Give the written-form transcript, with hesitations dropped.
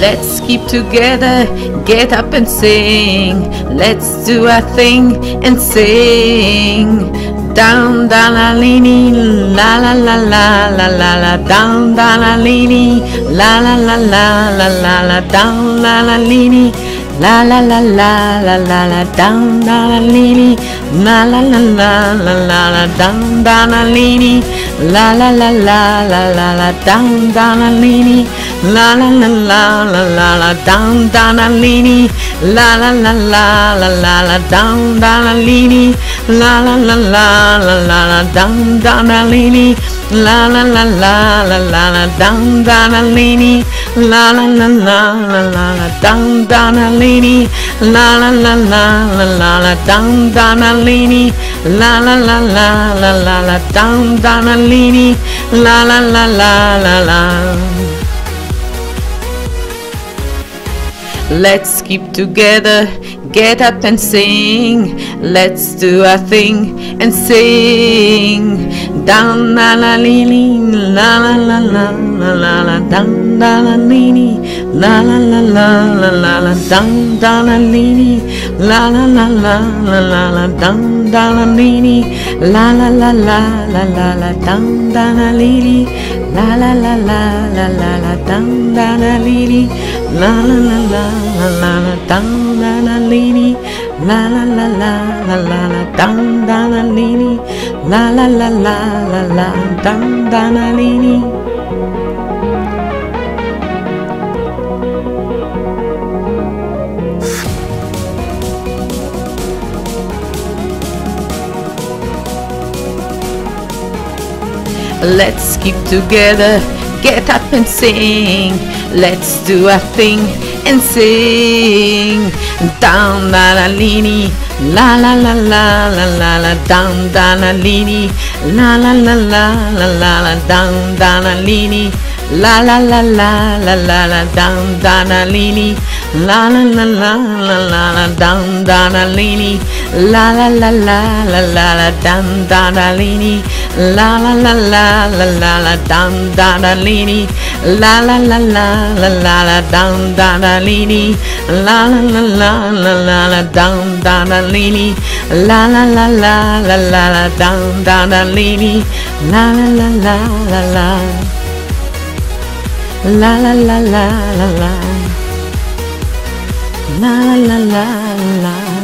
Let's keep together, get up and sing. Let's do our thing and sing. Down, down, la, lini, la, la, la, la, la, la, la. Down, down, la, lini, la, la, la, la, la, la, la. Down, la, la, lini, la, la, la, la, la, la, la. Down, down, la, lini, la, la, la, la, la, la, la. Down, down, la, lini, la, la, la, la, la, la, la. Down, down, la, lini, la, la, la, la, la, la, la. Down, down, la, lini, la, la, la, la, la, la, la. Down, down, la, lini, la, la, la, la, la, la, la. Down, down, la, lini, la, la, la, la, la, la, la. Down, down, la, lini, la, la, la, la, la, la, la. Down, down, la, lini, la, la, la, la, la, la, la. Down, down, la, lini, la, la, la, la, la, la, la. Down, down, la, lini, la, la, la, la, la, la. Let's keep together, get up and sing. Let's do our thing and sing. Down la la lini, la la la la la la la. Down la la lini, la la la la la la la. Down la la lini, la la la la la la la. Down la la lini, la la la la la la la. Down la la lini, la la la la la la la. Down la la lini, la la la la la la la. Down la la lini, la la la la la la la. Down la la lini, la la la la la la. Down la la lini. Let's keep together, get up and sing. Let's do our thing and sing. Down la la lini, la la la la la la la. Down da la lini, la la la la la la la. Down da la lini, la la la la la la la. Down da la lini, la la la la la la la. Down da la lini, la la la la la la la. Down da la lini, la la la la la la la. Down da la lini, la la la la la la la. Down da la lini, la la la la la la la. Down da la lini, la la la la la la la. Down da la lini, la la la la la la. La la la la la la. La la la la la.